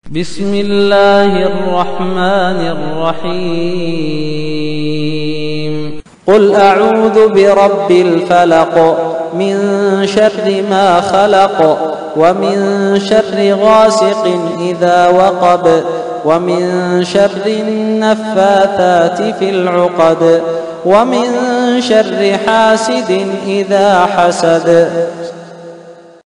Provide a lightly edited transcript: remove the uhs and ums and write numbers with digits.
بسم الله الرحمن الرحيم قل أعوذ برب الفلق من شر ما خلق ومن شر غاسق إذا وقب ومن شر النفاثات في العقد ومن شر حاسد إذا حسد.